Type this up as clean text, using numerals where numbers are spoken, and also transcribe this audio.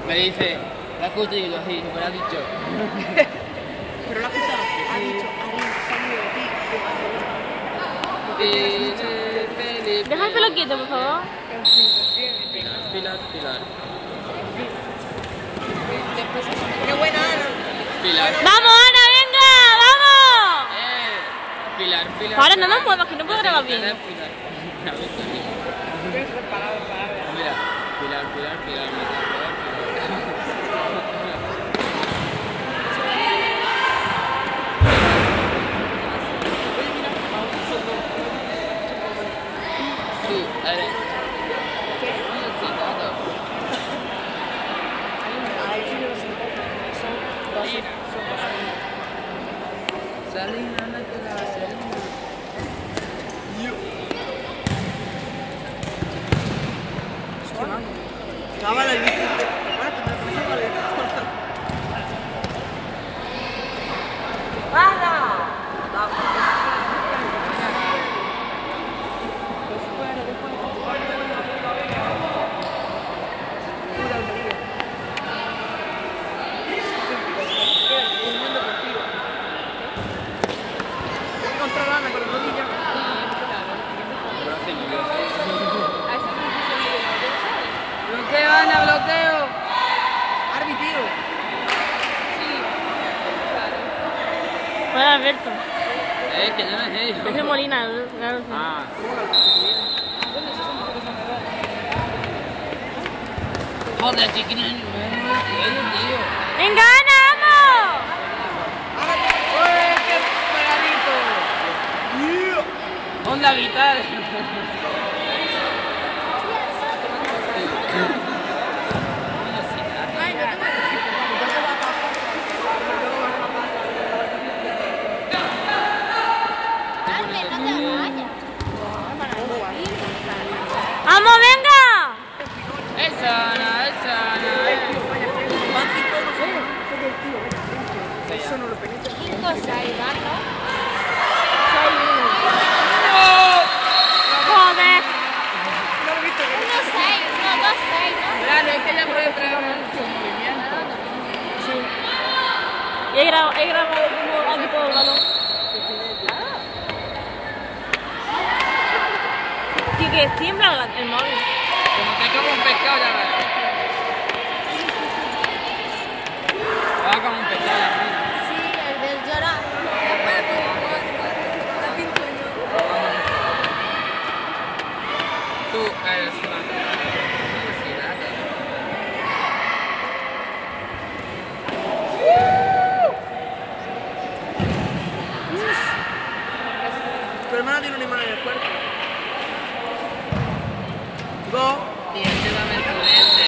Me dice, la escucho y yo así, me lo has dicho. Pero lo has escuchado. Ha dicho, salido de ti. Deja el pelo quieto, por favor. Pilar. Qué buena, Ana. Pilar. ¡Vamos, Ana, venga! ¡Vamos! Pilar. Ahora no me muevas, que no puedo grabar bien. Mira, Pilar. Sí, a ver. Salina, no te la Salina. Cámara el bicho. Bueno, te preocupes por el controlarme con el rodillo. Bloqueo, Ana, bloqueo. Árbitro. Hola, Alberto. Que yo no es ellos. Es de Molina, claro. Sí. Ah. Joder, chiquillo, tío. ¡Venga, Ana, vamos! ¡Uy, qué pegadito! Onda vital. ¡Vamos, venga! Esa, Ana. Van 5 euros. Eso no lo penetra. 5, 6, ¿no? ¡Joder! No lo he visto. 1, 6, 1, 2, 6, ¿no? Claro, es que ya puede traer mucho movimiento. Sí. Y he grabado como aquí todo el balón. Tío, que tiembla el móvil. Como te como un pescado, ya ves. Va como un pescado. Sí, el del llorar. Tú eres una universidad. Tu hermana tiene un imán en el cuerpo. Go. Tío, llévame tu leche.